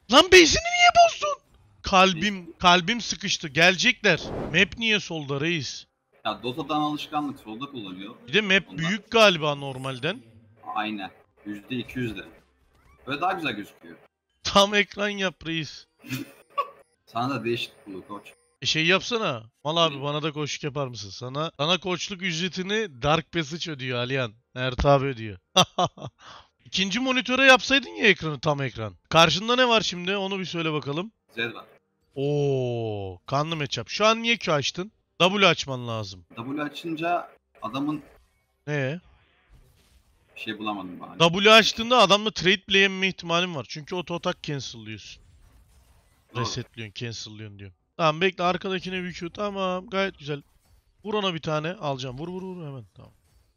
Lan base'ini niye bozdun? Kalbim sıkıştı. Gelecekler. Map niye solda reis? Ya Dota'dan alışkanlık solda kullanıyor. Bir de map Ondan. büyük galiba normalden. Aynen. %200 de. Böyle daha güzel gözüküyor. Tam ekran yap reis. Sana da değişiklik bulur koç. Şey yapsana. Mal abi bana da koçluk yapar mısın? Sana koçluk ücretini Dark Passage ödüyor Alihan. Ert abi ödüyor. İkinci monitöre yapsaydın ya ekranı, tam ekran. Karşında ne var şimdi? Onu bir söyle bakalım. Z var. Oo, kanlı matchup. Şu an niye Q açtın? W açman lazım. W açınca adamın Ne? bir şey bulamadım bari. W açtığında adamla trade play yeme ihtimalin var. Çünkü auto attack cancel'lıyorsun. Doğru. Resetliyorsun, cancel'lıyorsun diyorum. Tamam bekle, arkadakine bir Q. Tamam, gayet güzel. Vur ona bir tane, alacağım. Vur hemen. Tamam.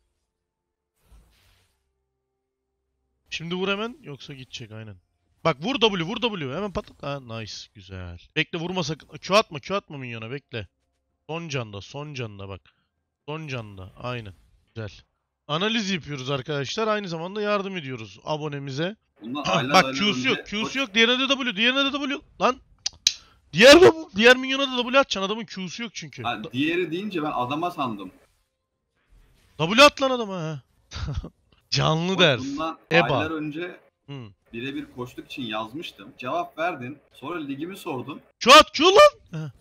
Şimdi vur hemen, yoksa gidecek aynen. Bak vur W hemen patlat. Ha, nice, güzel. Bekle, vurma sakın. Q atma minyona, bekle. Son canda bak. Son canda aynen. Güzel. Analiz yapıyoruz arkadaşlar. Aynı zamanda yardım ediyoruz abonemize. Bundan Bak Q'su yok. Diğerine de W. Lan. Diğer minyona da W atacaksın. Adamın Q'su yok çünkü. Ha, diğeri deyince ben adama sandım. W at lan adama ha. Canlı ders. Bundan EBA. aylar önce Hı. birebir koçluk için yazmıştım. Cevap verdin. Sonra ligimi sordun. Q lan.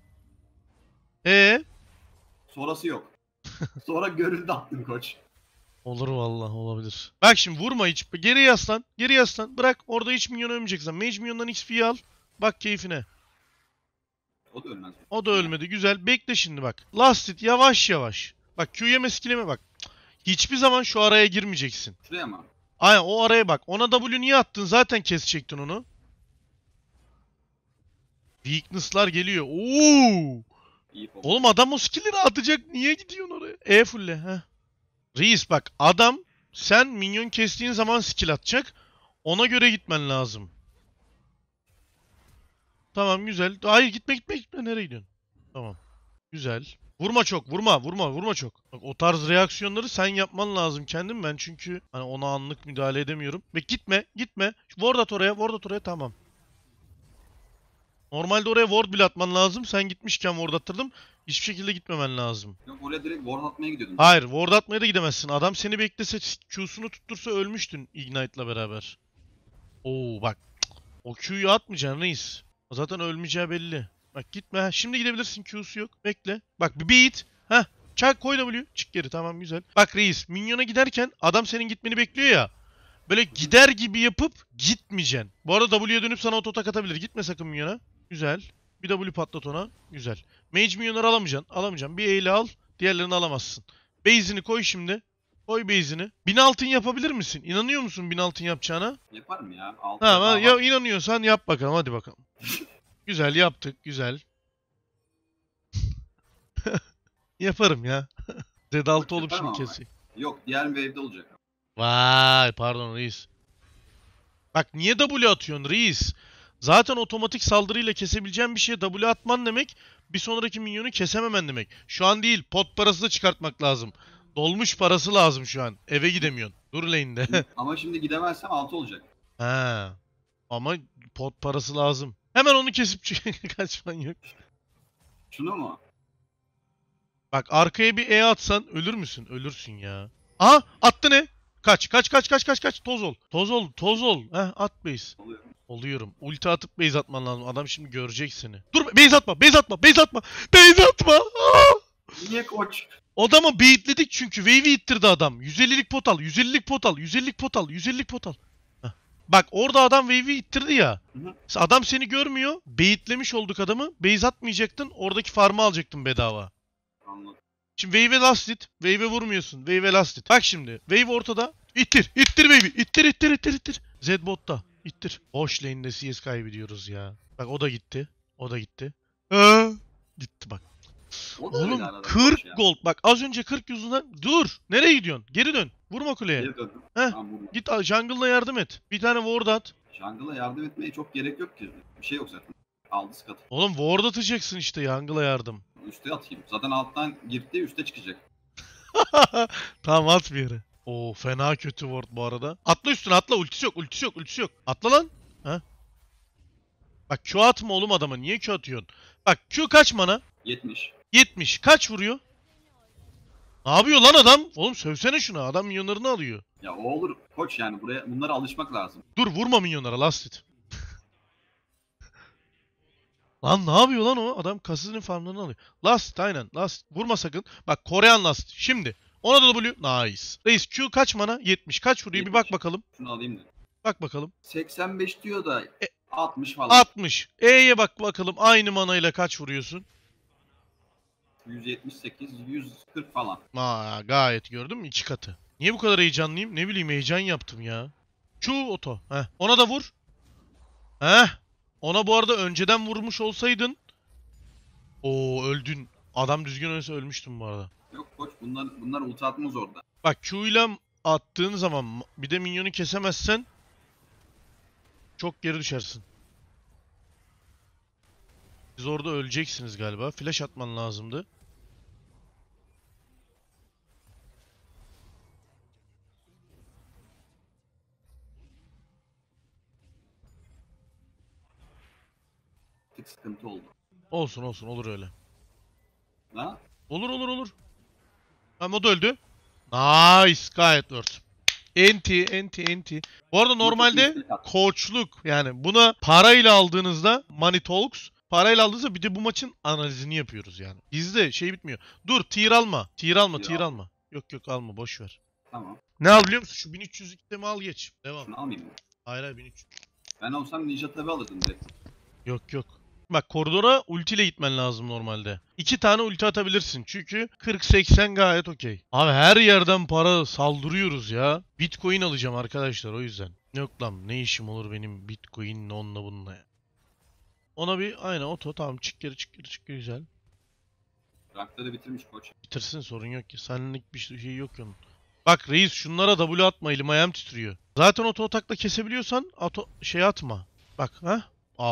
Sonrası yok. Sonra görüldü attın koç. Olur vallahi, olabilir. Bak şimdi vurma hiç. Geri yaslan. Bırak, orada hiç minyon ölmeyeceksen. Mage minyondan XP'yi al. Bak keyfine. O da ölmez. O da ölmedi. Güzel. Bekle şimdi bak. Last hit yavaş. Bak Q yeme skill'ime bak. Hiçbir zaman şu araya girmeyeceksin. Şuraya mı? Aynen, o araya bak. Ona W niye attın? Zaten kesecektin onu. Weakness'lar geliyor. Oo! İyi pop. Oğlum adam o skill'leri atacak. Niye gidiyorsun oraya? E full'le. Heh. Reis bak, adam sen minyon kestiğin zaman skill atacak. Ona göre gitmen lazım. Tamam güzel. Hayır, gitme. Nereye gidiyorsun? Tamam. Güzel. Vurma çok. Vurma çok. Bak, o tarz reaksiyonları sen yapman lazım kendin, ben çünkü hani ona anlık müdahale edemiyorum. Ve gitme. Ward at oraya, tamam. Normalde oraya ward bile atman lazım. Sen gitmişken ward attırdım. Hiçbir şekilde gitmemen lazım. Yok, oraya direkt ward atmaya gidiyordum. Hayır, ward atmaya da gidemezsin. Adam seni beklese, Q'sunu tuttursa ölmüştün Ignite'la beraber. Oo bak. O Q'yu atmayacaksın reis. O zaten ölmeyeceği belli. Bak gitme. Şimdi gidebilirsin, Q'su yok. Bekle. Bak bir beat. Heh. Çak, koy W. Çık geri, tamam güzel. Bak reis, minyona giderken adam senin gitmeni bekliyor ya. Böyle gider gibi yapıp gitmeyeceksin. Bu arada W'ye dönüp sana ototak atabilir. Gitme sakın minyona. Güzel. Bir W patlat ona. Güzel. Mage minyonları alamayacaksın. Bir eyle al. Diğerlerini alamazsın. Base'ini koy şimdi. Koy base'ini. 1000 altın yapabilir misin? İnanıyor musun 1000 altın yapacağına? Yaparım ya. Ha, ya inanıyorsan yap bakalım, hadi bakalım. Güzel yaptık, güzel. Yaparım ya. Z6 olup Yaparım şimdi ama. keseyim. Yok, diğer wave'de olacak. Vay pardon reis. Bak niye W atıyorsun reis? Zaten otomatik saldırıyla kesebileceğin bir şeye W atman demek, bir sonraki minyonu kesememen demek. Şu an değil, pot parası da çıkartmak lazım. Dolmuş parası lazım şu an. Eve gidemiyorsun. Dur lane'de. Ama şimdi gidemezsem 6 olacak. Ha. Ama pot parası lazım. Hemen onu kesip kaçman yok. Şunu mu? Bak arkaya bir E atsan ölür müsün? Ölürsün ya. Aha, attı ne? Kaç. Toz ol. Heh, at base. Oluyor. Oluyorum. Ulti atıp base atman lazım. Adam şimdi görecek seni. Dur, base atma. Base atma. Aa! Niye koç? Adamı baitledik çünkü. Wave'i ittirdi adam. 150'lik pot al. 150'lik pot al. Heh. Bak orada adam wave'i ittirdi ya. Hı. Adam seni görmüyor. Baitlemiş olduk adamı. Base atmayacaktın. Oradaki farmı alacaktın bedava. Anladım. Şimdi wave'e last hit. Wave'e vurmuyorsun. Wave'e last hit. Bak şimdi. Wave ortada. İttir wave'i. İttir. Z botta. İttir. Boş lane'de CS kaybediyoruz ya. Bak o da gitti. Gitti bak. O da öyle Oğlum arada 40 koç ya. gold. Bak az önce 40 yüzünden. Dur. Nereye gidiyorsun? Geri dön. Vurma kuleye. Geri döndüm. Heh. Tamam, vurdum. Git jungle'la yardım et. Bir tane ward at. Jungle'a yardım etmeye çok gerek yok ki. Bir şey yok zaten. Aldı skatı. Oğlum ward atacaksın işte, jungle'la yardım. Üste atayım. Zaten alttan girdi, üste çıkacak. Tamam, at bir yere. Oo fena kötü ward bu arada. Atla üstüne, atla. Ultisi yok. Atla lan. Ha? Bak Q atma oğlum adama. Niye Q atıyorsun? Bak Q kaç mana? 70. 70. Kaç vuruyor? Ne yapıyor lan adam? Oğlum sövsene şuna. Adam milyonlarını alıyor. Ya o olur koç yani bunlara alışmak lazım. Dur vurma milyonlara last hit. Lan ne yapıyor lan o? Adam kasının farmlarını alıyor. Last aynen last. Vurma sakın. Bak Korean last. Şimdi. Ona da W. Nice. Reis Q kaç mana? 70. Kaç vuruyor? Bir bak 70. bakalım. Şunu alayım da. Bak bakalım. 85 diyor da 60 falan. 60. E'ye bak bakalım. Aynı manayla kaç vuruyorsun? 178, 140 falan. Gayet gördün mü? 2 katı. Niye bu kadar heyecanlıyım? Ne bileyim heyecan yaptım ya. Q oto. Heh. Ona da vur. Heh. Ona bu arada önceden vurmuş olsaydın. Oo öldün. Adam düzgün oynasa ölmüştüm bu arada. Yok koç bunlar ulti atmaz orada. Bak Q ile attığın zaman bir de minyonu kesemezsen çok geri düşersin. Siz orada öleceksiniz galiba. Flash atman lazımdı. Bir tık sıkıntı oldu. Olsun olsun olur öyle. Ha? Olur olur olur. Ama o da öldü. Nice. Gayet worth. Enti. Bu arada normalde koçluk yani buna parayla aldığınızda Money Talks parayla aldığınızda bir de bu maçın analizini yapıyoruz yani. Bizde şey bitmiyor. Dur tier alma. Tier alma. Yok alma boş ver. Tamam. Ne al biliyor musun? Şu 1300 itemi al geç. Devam. Şunu almayayım mı? Hayır 1300. Ben olsam Ninja tabi alırdım direkt. Yok. Bak koridora ultiyle gitmen lazım normalde. 2 tane ulti atabilirsin çünkü 40-80 gayet okey. Abi her yerden para saldırıyoruz ya. Bitcoin alacağım arkadaşlar o yüzden. Yok lan ne işim olur benim Bitcoin'le onunla bununla ya. Ona bir aynen oto tamam çık geri güzel. Rankları bitirmiş koç. Bitirsin sorun yok ki. Senlik bir şey yok onun. Bak reis şunlara W atma elim ayağım titriyor. Zaten oto atakla kesebiliyorsan şey atma. Bak ha.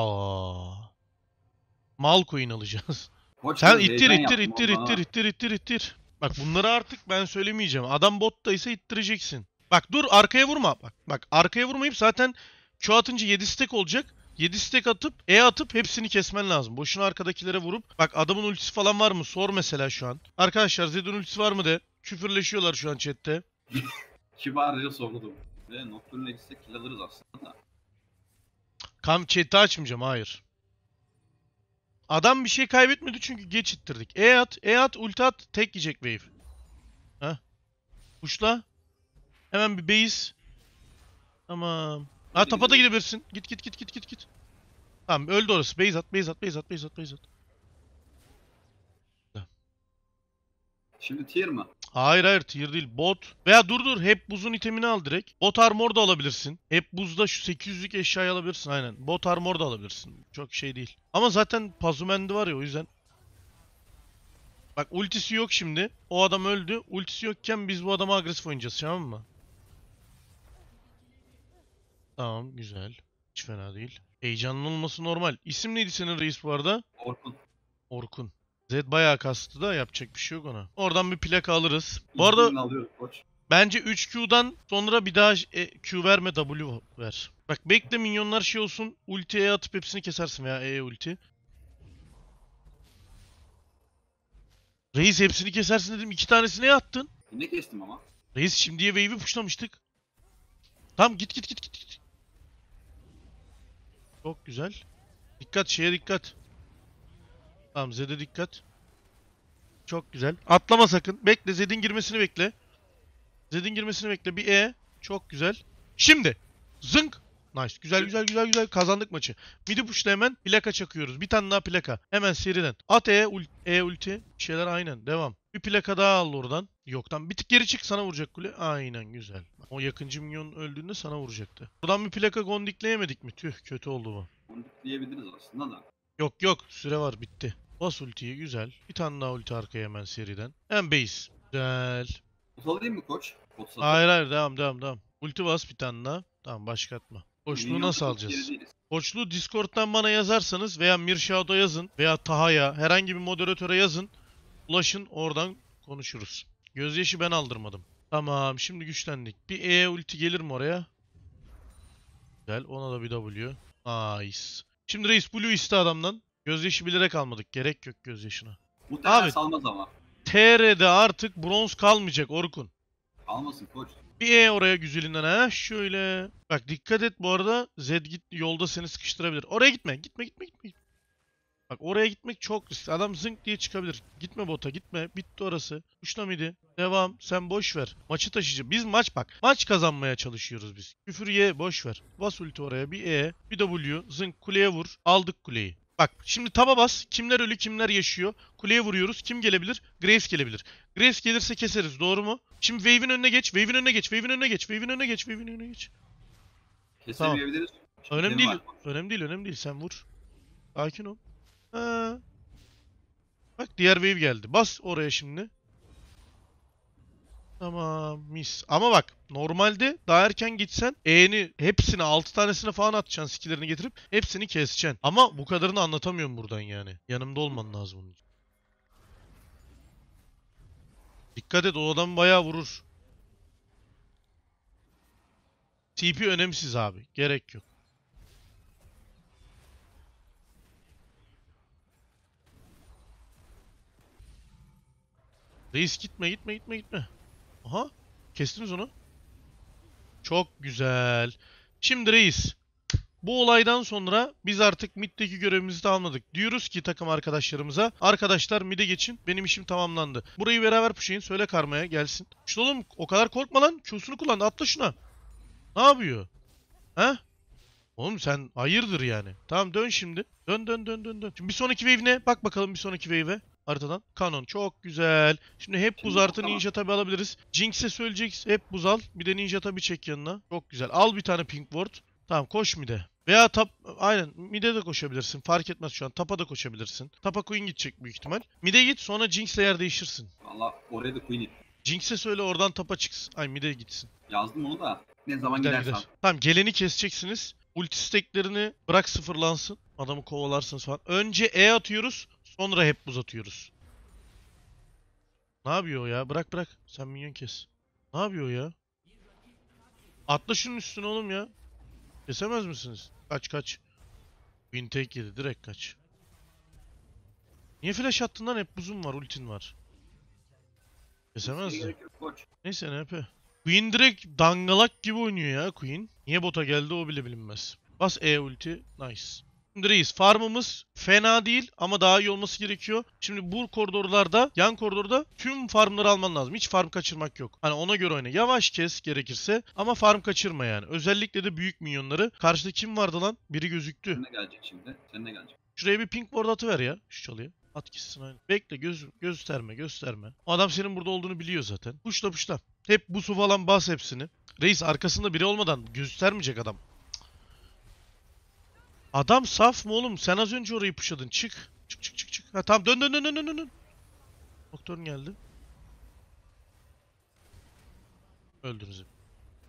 Mal coin alacağız. Koç Sen biraz ittir heyecan ittir yaptım ittir orada ittir ama. ittir ittir ittir. Bak bunları artık ben söylemeyeceğim. Adam bottaysa ittireceksin. Bak dur arkaya vurma. Bak arkaya vurmayıp zaten Q atınca 7 stack olacak. 7 stack atıp E atıp hepsini kesmen lazım. Boşuna arkadakilere vurup bak adamın ultisi falan var mı? Sor mesela şu an. Arkadaşlar Zed'in ultisi var mı de. Küfürleşiyorlar şu an chatte. Kibarca sordum. Ve Nocturne'le gitsek kill alırız aslında da. Chat'i açmayacağım hayır. Adam bir şey kaybetmedi çünkü geç ittirdik. E at, ulti at, tek yiyecek wave. Heh. Puşla. Hemen bir base. Tamam. Ha Hadi tapa da gidelim. gidebilirsin. Git. Tamam öldü orası. Base at. Şimdi tier mı? Hayır tier değil bot. Veya dur hep buzun itemini al direkt. Bot armor da alabilirsin. Hep buzda şu 800'lük eşyayı alabilirsin aynen. Bot armor da alabilirsin. Çok şey değil. Ama zaten Pazumendi var ya o yüzden. Bak ultisi yok şimdi. O adam öldü. Ultisi yokken biz bu adama agresif oynayacağız tamam mı? Tamam güzel. Hiç fena değil. Heyecanlı olması normal. İsim neydi senin reis bu arada? Orkun. Orkun. Zed bayağı kastı da yapacak bir şey yok ona. Oradan bir plaka alırız. Bu arada İzlerini alıyoruz koç. bence 3Q'dan sonra bir daha Q verme W ver. Bak bekle minyonlar şey olsun. Ultiye atıp hepsini kesersin veya E ulti. Reis hepsini kesersin dedim. 2 tanesini attın. Ne kestim ama? Reis şimdiye wave'i puşlamıştık. Tamam git. Çok güzel. Dikkat şeye dikkat. Tamam Zed'e dikkat. Çok güzel. Atlama sakın. Bekle Zed'in girmesini bekle. Bir E. Çok güzel. Şimdi. Zınk. Nice. Güzel. Kazandık maçı. Midi push'ta hemen plaka çakıyoruz. Bir tane daha plaka. Hemen seriden. At E ulti. Bir şeyler aynen. Devam. Bir plaka daha al oradan. Yoktan. Bir tık geri çık sana vuracak kule. Aynen güzel. O yakıncı minyon öldüğünde sana vuracaktı. Buradan bir plaka gondikleyemedik mi? Tüh kötü oldu bu. Onu diyebiliriz aslında da. Yok süre var bitti. Bas ultiyi güzel. Bir tane daha ulti arkaya hemen seriden. Hem base. Güzel. Pot alayım mı koç? Pot satıp. Hayır devam. Ulti bas bir tane daha. Tamam başlatma. Koçluğu Minyon nasıl tutup geri alacağız? değiliz. Koçluğu Discord'dan bana yazarsanız veya Mirshado'a yazın veya Taha'ya herhangi bir moderatöre yazın. Ulaşın oradan konuşuruz. Gözyaşı ben aldırmadım. Tamam şimdi güçlendik. Bir E ulti gelir mi oraya? Güzel ona da bir W. Nice. Şimdi reis Blue iste adamdan. Gözyaşı bilerek almadık. Gerek yok gözyaşına. Muhtemelen Abi salmaz ama. TR'de artık bronz kalmayacak Orkun. Almasın koç. Bir oraya güzelinden ha şöyle. Bak dikkat et bu arada Zed git yolda seni sıkıştırabilir. Oraya gitme. Gitme. Bak oraya gitmek çok riskli. Adam zınk diye çıkabilir. Gitme bota gitme. Bitti orası. Uçla mıydı? Devam. Sen boş ver. Maçı taşıyacağız. Biz maç bak. Maç kazanmaya çalışıyoruz biz. Küfür ye boş ver. Bas ulti oraya. Bir bir W. Zınk kuleye vur. Aldık kuleyi. Bak şimdi taba bas. Kimler ölü kimler yaşıyor. Kuleye vuruyoruz. Kim gelebilir? Graves gelebilir. Graves gelirse keseriz. Doğru mu? Şimdi Wave'in önüne geç. Wave'in önüne geç. Wave'in önüne geç. Wave'in önüne geç. Wave'in önüne geç. Kesemeyebiliriz. Önemli Benim değil. var. Önemli değil. Sen vur. Sakin ol. Ha. Bak diğer wave geldi. Bas oraya şimdi. Tamam mis. Ama bak normalde daha erken gitsen E'ni hepsini 6 tanesine falan atacaksın skillerini getirip hepsini keseceksin. Ama bu kadarını anlatamıyorum buradan yani. Yanımda olman lazım onun için. Dikkat et o adam bayağı vurur. TP önemsiz abi. Gerek yok. Reis gitme. Aha. Kestiniz onu. Çok güzel. Şimdi reis. Bu olaydan sonra biz artık mid'deki görevimizi tamamladık. Diyoruz ki takım arkadaşlarımıza. Arkadaşlar mid'e geçin. Benim işim tamamlandı. Burayı beraber pushlayın. Söyle karmaya gelsin. İşte oğlum o kadar korkma lan. Q'sunu kullandı. Atla şuna. Ne yapıyor? He? Oğlum sen hayırdır yani. Tamam dön şimdi. Dön. Şimdi bir sonraki wave ne? Bak bakalım bir sonraki wave'e. Haritadan. Kanon çok güzel. Şimdi hep buz Şimdi artı tamam. ninja tabi alabiliriz. Jinx'e söyleyeceksin. Hep buz al. Bir de ninja tabi çek yanına. Çok güzel. Al bir tane pink ward. Tamam koş mid'e. Veya tap aynen mid'e de koşabilirsin. Fark etmez şu an. Tapa da koşabilirsin. Tapa Queen gidecek büyük ihtimal. Mid'e git sonra Jinx'le yer değişirsin. Valla oraya da Queen it. Jinx'e söyle oradan tapa çıksın. Ay mid'e gitsin. Yazdım onu da. Ne zaman Gider gidersen. gider. Tamam geleni keseceksiniz. Ulti stack'lerini bırak sıfırlansın. Adamı kovalarsınız falan. Önce E atıyoruz. Sonra hep buz atıyoruz. Ne yapıyor o ya? Bırak. Sen minyon kes. Ne yapıyor o ya? Atla şunun üstüne oğlum ya. Kesemez misiniz? Kaç. Win take yedi. Direkt kaç. Niye flash attın lan? Hep buzun var. Ultin var. Kesemez Hiçbir de. gerek yok koç. Neyse NP. Queen direkt dangalak gibi oynuyor ya Queen. Niye bota geldi o bile bilinmez. Bas E ulti. Nice. Şimdi reis farmımız fena değil ama daha iyi olması gerekiyor. Şimdi bu koridorlarda, yan koridorda tüm farmları alman lazım. Hiç farm kaçırmak yok. Hani ona göre oyna. Yavaş kes gerekirse ama farm kaçırma yani. Özellikle de büyük minyonları. Karşıda kim vardı lan? Biri gözüktü. Sen ne gelecek şimdi? Sen ne gelecek? Şuraya bir pink ward atıver ya. Şu çalıya. At gitsin aynen. Bekle gösterme. O adam senin burada olduğunu biliyor zaten. Puşla. Hep bu su falan bas hepsini. Reis arkasında biri olmadan göstermeyecek adam. Adam saf mı oğlum? Sen az önce orayı puşladın. Çık. Çık. Ha tamam dön. Doktorun geldi. Öldünüz hep.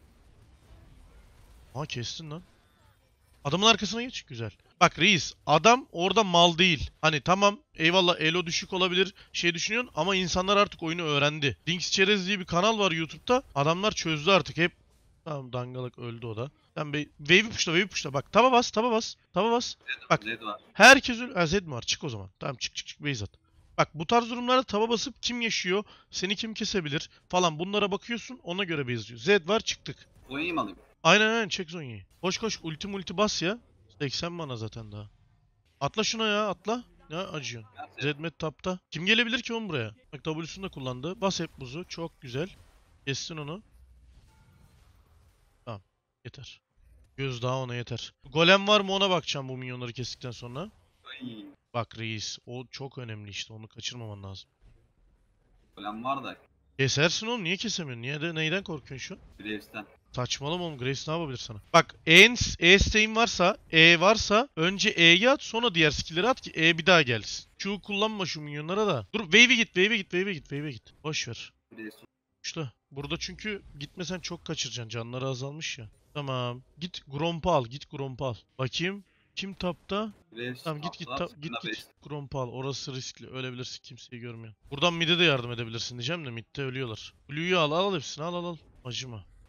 Aa kestin lan. Adamın arkasına geç. Güzel. Bak reis adam orada mal değil. Hani tamam eyvallah elo düşük olabilir şey düşünüyorsun ama insanlar artık oyunu öğrendi. Dinks Çerez diye bir kanal var YouTube'da. Adamlar çözdü artık hep. Tamam dangalak öldü o da. Sen wave'i puşla. Bak taba bas. Bak Zed var. herkes Zed mi var? Çık o zaman. Tamam çık base at. Bak bu tarz durumlarda taba basıp kim yaşıyor, seni kim kesebilir falan bunlara bakıyorsun ona göre base diyor. Zed var çıktık. Zonya'yı mı alayım? Aynen çek Zonya'yı. Koş ulti bas ya. 80 mana zaten daha. Atla şuna ya atla. Ne acıyorsun? Ben Zed. Zedmet tapta. Kim gelebilir ki oğlum buraya? Bak W'sunu da kullandı. Bas hep buzu. Çok güzel. Kestin onu. Tamam. Yeter. Göz daha ona yeter. Golem var mı ona bakacağım bu minyonları kestikten sonra. Ay. Bak reis. O çok önemli işte. Onu kaçırmaman lazım. Falan var da. Kesersin oğlum. Niye kesemiyorsun? Neyden korkuyorsun şu an? Graves'ten. Saçmalama oğlum. Grace ne yapabilir sana? Bak E stay'in varsa, E varsa önce E'yi at sonra diğer skill'leri at ki E bir daha gelsin. Q kullanma şu minyonlara da. Dur wave'e git. Boş ver. Graves. İşte burada çünkü gitmesen çok kaçıracaksın. Canları azalmış ya. Tamam. Git Gromp'u al. Bakayım. Kim tapta? Graves. Tamam git atla, git. Graves. Gromp'u al. Orası riskli. Ölebilirsin. Kimseyi görmüyor. Buradan mid'e de yardım edebilirsin diyeceğim de mid'de ölüyorlar. Blue'yu al hepsini al. Acıma.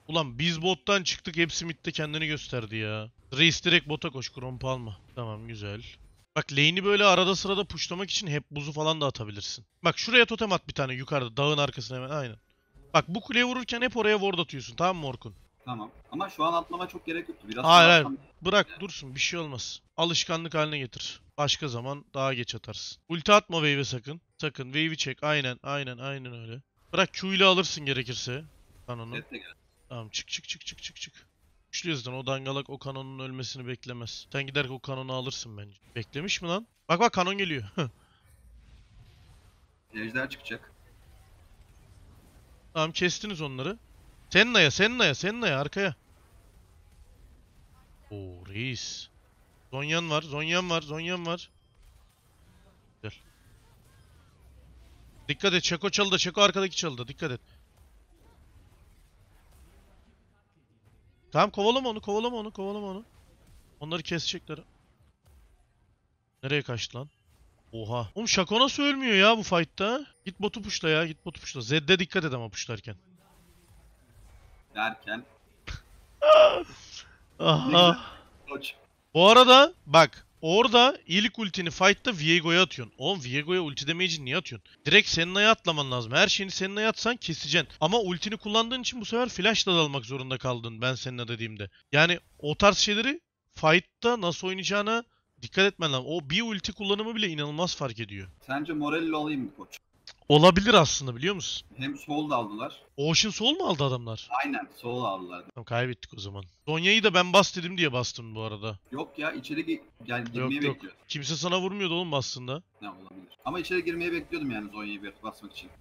Ulan biz bottan çıktık, hepsi midde kendini gösterdi ya. Reis direkt bota koş, Gromp'u alma. Tamam, güzel. Bak lane'i böyle arada sırada pushlamak için hep buzu falan da atabilirsin. Bak şuraya totem at bir tane yukarıda, dağın arkasına hemen, aynen. Bak bu kuleye vururken hep oraya ward atıyorsun, tamam mı Orkun? Tamam. Ama şu an atlama çok gerek yoktu. Biraz Hayır sonra hayır, atsam. bırak dursun, bir şey olmaz. Alışkanlık haline getir. Başka zaman daha geç atarsın. Ulti atma wave'e sakın. Sakın wave'i çek, aynen aynen aynen öyle. Bırak Q ile alırsın gerekirse kanonu. Zed de gel. Tamam, çık çık çık çık çık çık. Güçlü yüzden o dangalak o kanonun ölmesini beklemez. Sen gider o kanonu alırsın bence. Beklemiş mi lan? Bak bak, kanon geliyor. Ejder çıkacak. Tamam, kestiniz onları. Senna'ya Senna'ya Senna'ya arkaya. Oo reis. Zonyan var, Zonyan var, Zonyan var. Güzel. Dikkat et, Çeko çaldı, Çeko arkadaki çaldı. Dikkat et. Tamam, kovalama onu, kovalama onu, kovalama onu. Onları kesecekler. Nereye kaçtı lan? Oha. Oğlum Şako nasıl ölmüyor ya bu fight'ta? Git botu puşla ya, git botu puşla. Zed'de dikkat et ama puşlarken. Derken. Ne güzel. Aha. Koç. Bu arada bak, orada ilk ultini fight'ta Viego'ya atıyorsun. Oğlum Viego'ya ulti damage'i niye atıyorsun? Direkt Senna'ya atlaman lazım. Her şeyini Senna'ya atsan keseceksin. Ama ultini kullandığın için bu sefer flash'la dalmak zorunda kaldın ben Senna dediğimde. Yani o tarz şeyleri fight'ta nasıl oynayacağına dikkat etmen lazım. O bir ulti kullanımı bile inanılmaz fark ediyor. Sence Morello alayım mı koç? Olabilir aslında, biliyor musun? Hem sol da aldılar. Ocean Soul mu aldı adamlar? Aynen sol aldılar. Tamam, kaybettik o zaman. Zonya'yı da ben bas dedim diye bastım bu arada. Yok ya içeri girmeyi Yok yok. bekliyor. Kimse sana vurmuyordu oğlum aslında. Ne olabilir. Ama içeri girmeyi bekliyordum yani Zonya'yı bir basmak için.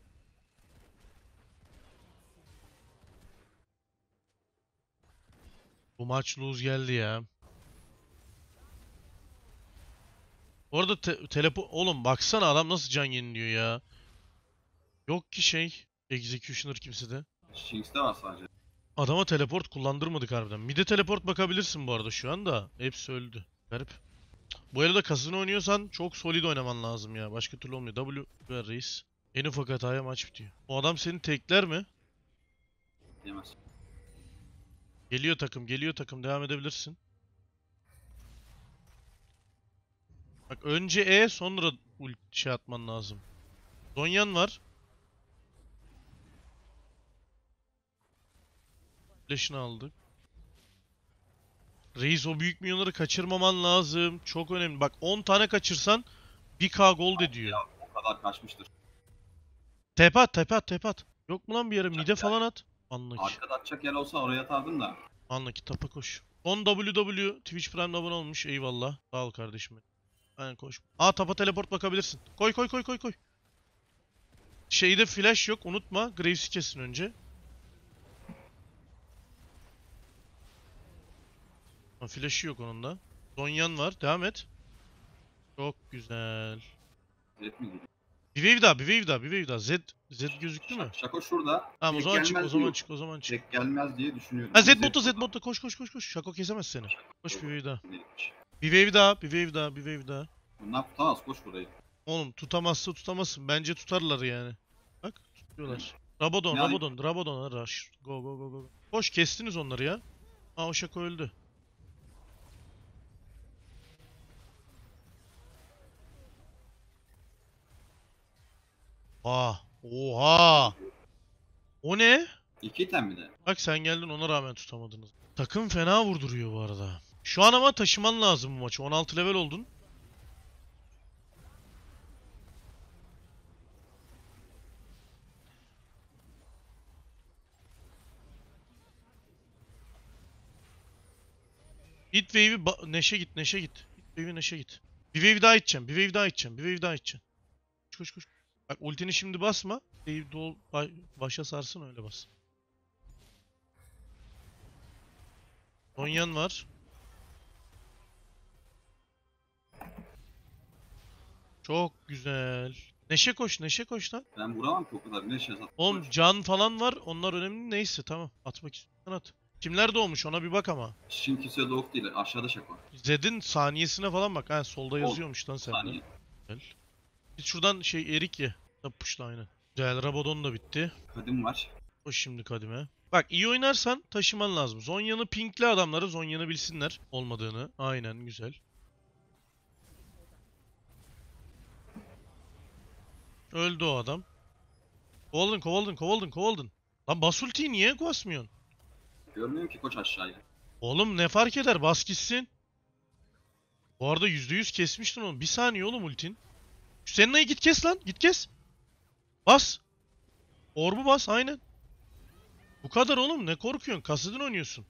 Bu maç lose geldi ya. Orada oğlum baksana adam nasıl can yeniliyor ya. Yok ki şey. Executioner kimsede. Jinx'te var sadece. Adama teleport kullandırmadık harbiden. Mide teleport bakabilirsin bu arada şu anda. Hepsi öldü. Garip. Bu arada kasını oynuyorsan çok solid oynaman lazım ya. Başka türlü olmuyor. W ver reis. En ufak hataya maç bitiyor. O adam seni tekler mi? Diyemez. Geliyor takım, geliyor takım. Devam edebilirsin. Bak önce E, sonra şey atman lazım. Zonyan var. Flash'ını aldık. Reis, o büyük milyonları kaçırmaman lazım. Çok önemli. Bak 10 tane kaçırsan 1K gold Ya ediyor. o kadar kaçmıştır. Tepe at, tepe at, tepe at. Yok mu lan bir yere? Atacak Mide yer. falan at. Anla ki. Arkada atacak yer olsa oraya atardım da. Anla ki, tapa koş. 10 WW Twitch Prime'de abone olmuş. Eyvallah. Sağ ol kardeşim benim. Aynen koş. Aa, tapa teleport bakabilirsin. Koy koy koy koy koy. Şeyde flash yok, unutma. Graves'i kesin önce. Ha, flash'ı yok onun da. Zonyan var. Devam et. Çok güzel. Zed mi gidiyor? Bir wave daha, bir wave daha, bir wave daha. Z gözüktü mü? Şako şurada. Tamam, o Tek zaman çık, o gelmez zaman diyor. çık, o zaman çık. Tek gelmez diye düşünüyorum. Ha, Ama Z botta, Z burada. botta. Koş koş koş koş. Şako kesemez seni. Koş bir wave daha. Neymiş? Bir wave daha, bir wave daha, bir wave daha. Bunlar tutamaz koş burayı. Oğlum tutamazsa tutamazsın. Bence tutarlar yani. Bak tutuyorlar. Rabadon, Ne alayım? Rabadon, Rabadon, rush. Go go go go. Koş, kestiniz onları ya. Aa, o Şako öldü. Aa, oha. O ne? İki item mi de? Bak sen geldin, ona rağmen tutamadınız. Takım fena vurduruyor bu arada. Şu an ama taşıman lazım bu maçı. 16 level oldun. Hit wave'i Neşe git, Neşe git. Hit wave'i Neşe git. Bir wave daha içeceğim, bir wave daha içeceğim, bir wave daha içeceğim. Koş koş koş. Bak ultini şimdi basma. Wave başa sarsın, öyle bas. Zonyan var. Çok güzel. Neşe koş, Neşe koş lan. Ben vuramam ki o kadar. Ne şey sat. Oğlum can falan var. Onlar önemli. Neyse tamam. Atmak istiyorsan at. Kimler doğmuş ona bir bak ama. Şimdi kimse de değil. Aşağıda Şako. Zed'in saniyesine falan bak. Ha, solda yazıyormuş lan sende. Saniye. Güzel. Biz şuradan şey erik ye. Tabi puşla aynen. Güzel, Rabadon da bitti. Kadim var. Koş şimdi kadime. Bak iyi oynarsan taşıman lazım. Zonya'nı pinkli adamları Zonya'nı bilsinler olmadığını. Aynen güzel. Öldü o adam. Kovaldın. Lan bas ultiyi niye basmıyorsun? Görmüyorum ki koç aşağıya. Oğlum ne fark eder? Bas gitsin. Bu arada %100 kesmiştin onu. Bir saniye oğlum ultin. Şu Senna'yı git kes lan. Git kes. Bas. Orbu bas aynen. Bu kadar oğlum ne korkuyorsun? Kasıdın oynuyorsun.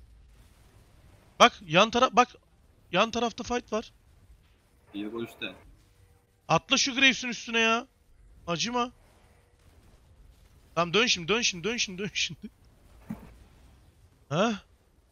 Bak yan tarafta fight var. Viego üstte. Atla şu Graves'in üstüne ya. Acıma. Tamam dön şimdi. Ha?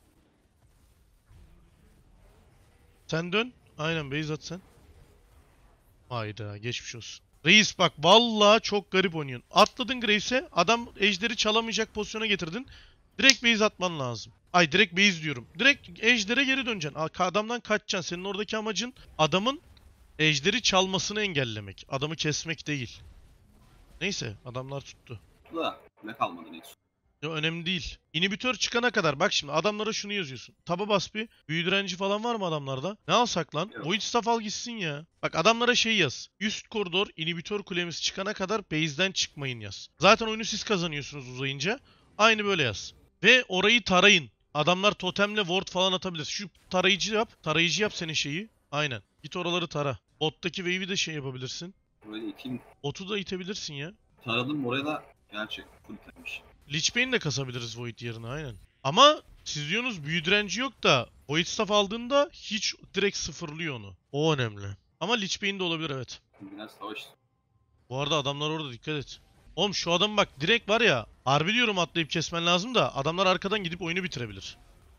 Sen dön. Aynen base at sen. Hayda geçmiş olsun. Reis bak vallahi çok garip oynuyorsun. Atladın Graves'e adam ejderi çalamayacak pozisyona getirdin. Direkt base atman lazım. Ay direkt base diyorum. Direkt ejdere geri döneceksin. Adamdan kaçacaksın. Senin oradaki amacın adamın ejderi çalmasını engellemek. Adamı kesmek değil. Neyse adamlar tuttu. Da ne kalmadı Nexus. Ya önemli değil. İnhibitör çıkana kadar bak şimdi adamlara şunu yazıyorsun. Taba bas bir. Büyü direnci falan var mı adamlarda? Ne alsak lan? Yok. Void Staff al gitsin ya. Bak adamlara şey yaz. Üst koridor inhibitör kulemiz çıkana kadar base'den çıkmayın yaz. Zaten oyunu siz kazanıyorsunuz uzayınca. Aynı böyle yaz. Ve orayı tarayın. Adamlar totemle ward falan atabilir. Şu tarayıcı yap. Tarayıcı yap senin şeyi. Aynen. Git oraları tara. Bottaki wave'i de şey yapabilirsin. Burayı iteyim. Botu da itebilirsin ya. Taradım oraya da gerçek full temmiş. Lich Bane de kasabiliriz Void yerine aynen. Ama siz diyorsunuz büyü direnci yok da Void Staff aldığında hiç direkt sıfırlıyor onu. O önemli. Ama Lich Bane de olabilir evet. Biraz savaş. Bu arada adamlar orada dikkat et. Oğlum şu adam bak direkt var ya harbi diyorum atlayıp kesmen lazım da adamlar arkadan gidip oyunu bitirebilir.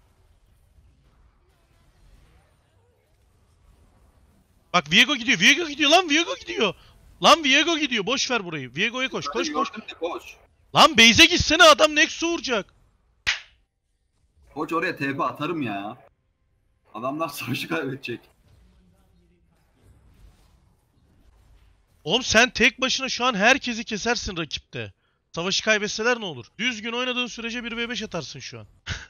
Bak Viego gidiyor lan Viego gidiyor. Lan Viego gidiyor boş ver burayı. Viego'ya koş koş. Gördüm de koç. Lan base'e gitsene adam Nexus'u vuracak. Koç oraya TP atarım ya. Adamlar savaşı kaybedecek. Oğlum sen tek başına şu an herkesi kesersin rakipte. Savaşı kaybetseler ne olur? Düzgün oynadığın sürece 1v5 atarsın şu an.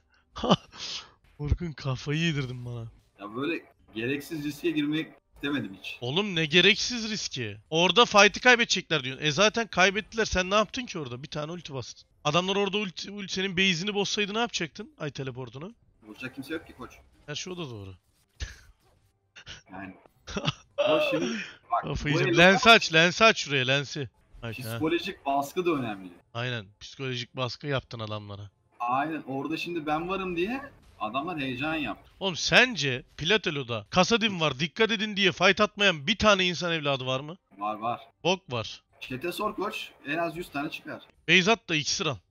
Orkun kafayı yedirdin bana. Ya böyle gereksiz riske girmek istemedim hiç. Oğlum ne gereksiz riski. Orada fight'ı kaybedecekler diyorsun. Zaten kaybettiler. Sen ne yaptın ki orada? Bir tane ulti bastın. Adamlar orada senin base'ini bozsaydı ne yapacaktın? Ay teleportunu. Vuracak kimse yok ki koç. Gerçi o da doğru. Yani. O şimdi bak Kafayı bu yiyeceğim. elde Lensi aç şuraya lensi. Bak, ha. psikolojik baskı da önemli. Aynen. Psikolojik baskı yaptın adamlara. Aynen orada şimdi ben varım diye adamlar heyecan yaptı. Oğlum sence Platelo'da Kasadin var dikkat edin diye fight atmayan bir tane insan evladı var mı? Var var. Bok var. Çete sor koç en az 100 tane çıkar. Beyzat da iksir al.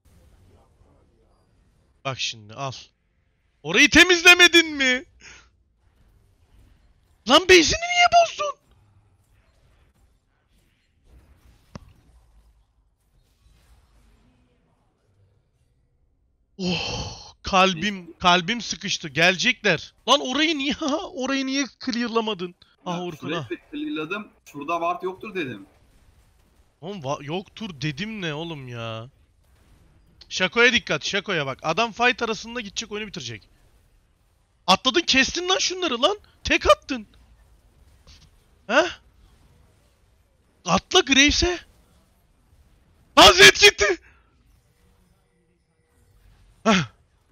Bak şimdi al. Orayı temizlemedin mi? Lan base'ini niye bozdun? Oh, kalbim sıkıştı. Gelecekler. Lan orayı niye clearlamadın? Ah Ya Orkun ah. sürekli clearladım. Şurada ward yoktur dedim. Oğlum yoktur dedim ne oğlum ya. Şakoya dikkat, Şakoya bak. Adam fight arasında gidecek oyunu bitirecek. Atladın kestin lan şunları lan. Tek attın. He? Atla Graves'e. Lan Zed gitti. Heh.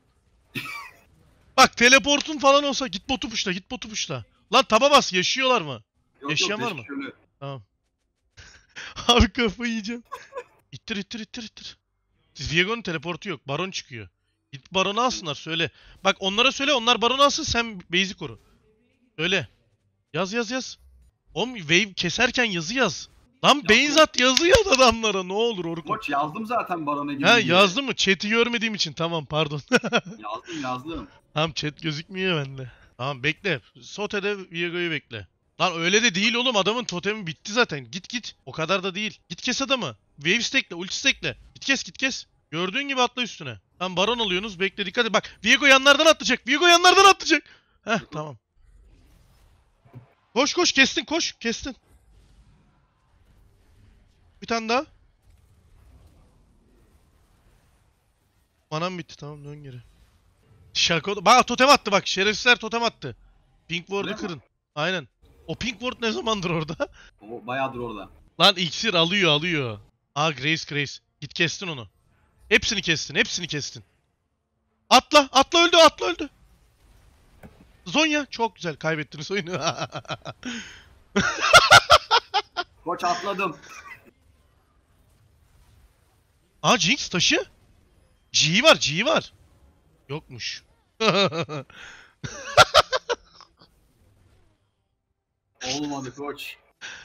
Bak teleportun falan olsa git botu puşla. Lan taba bas yaşıyorlar mı? Yok Yaşayan yok var mı? teşekkürlü. Tamam. Abi kafayı yiyeceğim. İttir. Viego'nun teleportu yok. Baron çıkıyor. Git Baron'u alsınlar söyle. Bak onlara söyle onlar Baron'u alsın sen base'i koru. Söyle. Yaz. Oğlum wave keserken yazı yaz. Lan Beyzat yazı yaz adamlara ne olur Orkun. Koç yazdım zaten Baron'a gibi. Ha yazdın mı? Chat'i görmediğim için tamam pardon. Yazdım. Tamam chat gözükmüyor bende. Tamam bekle. Sote'de Viego'yu bekle. Lan öyle de değil oğlum adamın totemi bitti zaten. Git. O kadar da değil. Git kes adamı. Wave stack'le, ulti stack'le. Git kes. Gördüğün gibi atla üstüne. Tam baron alıyorsunuz. Bekle dikkat et. Bak Viego yanlardan atlayacak. Heh tamam. Koş kestin. Bir tane daha. Manam bitti, tamam, dön geri. Şaka. Bak totem attı bak. Şerefsizler totem attı. Pink Ward'u Öyle mi? kırın. Aynen. O Pink Ward ne zamandır orada? O bayağıdır orada. Lan iksir alıyor. Aa Grace. Git kestin onu. Hepsini kestin. Atla öldü. Zonya çok güzel, kaybettiniz oyunu. Koç atladım. Aa Jinx taşı. G var. Yokmuş. Olmadı koç.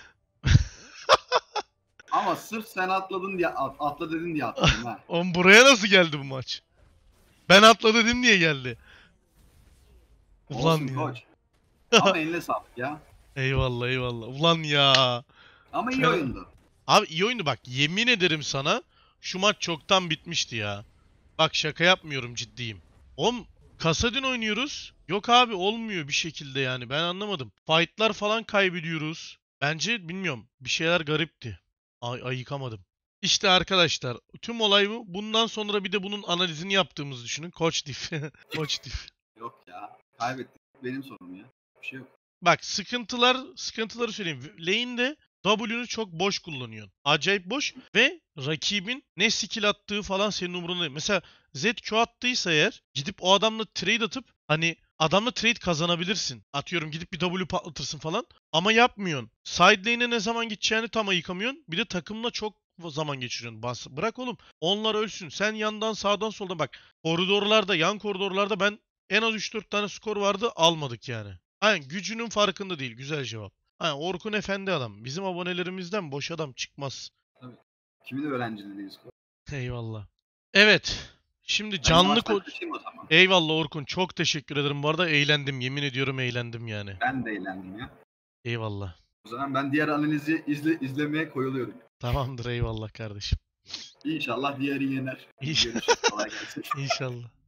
Ama sırf sen atladın diye atla dedin diye atladım ha. Oğlum buraya nasıl geldi bu maç? Ben atla dedim diye geldi. Ulan Olsun ya. koç. Ama eline sağlık ya. Eyvallah. Ulan ya. Ama iyi Ben- oyundu. Abi iyi oyundu bak. Yemin ederim sana şu maç çoktan bitmişti ya. Bak şaka yapmıyorum, ciddiyim. Oğlum Kasadin oynuyoruz. Yok abi olmuyor bir şekilde yani. Ben anlamadım. Fight'lar falan kaybediyoruz. Bence bilmiyorum. Bir şeyler garipti. Ayıkamadım. İşte arkadaşlar tüm olay bu. Bundan sonra bir de bunun analizini yaptığımızı düşünün. Koç Diff. Koç Diff. Yok ya. Kaybettik. Benim sorunum ya. Bir şey yok. Bak sıkıntıları söyleyeyim. Lane'de W'nu çok boş kullanıyorsun. Acayip boş ve rakibin ne skill attığı falan senin umurunda değil. Mesela Zed Q attıysa eğer gidip o adamla trade atıp hani adamla trade kazanabilirsin. Atıyorum gidip bir W patlatırsın falan. Ama yapmıyorsun. Side lane'e ne zaman gideceğini tam ayıkamıyorsun. Bir de takımla çok zaman geçiriyorsun. Bırak oğlum. Onlar ölsün. Sen yandan sağdan soldan bak. Yan koridorlarda ben en az 3-4 tane skor vardı, almadık yani. Aynen gücünün farkında değil. Güzel cevap. Aynen Orkun efendi adam. Bizim abonelerimizden boş adam çıkmaz. Kimin öğrenciliğiyiz koç? Eyvallah. Evet. Şimdi Ben canlı yavaştan koç. kaçayım o zaman. Eyvallah Orkun. Çok teşekkür ederim. Bu arada eğlendim. Yemin ediyorum eğlendim yani. Ben de eğlendim ya. Eyvallah. O zaman ben diğer analizi izlemeye koyuluyorum. Tamamdır eyvallah kardeşim. İnşallah diğeri yener. İnşallah. Görüşürüz. Kolay gelsin. İnşallah.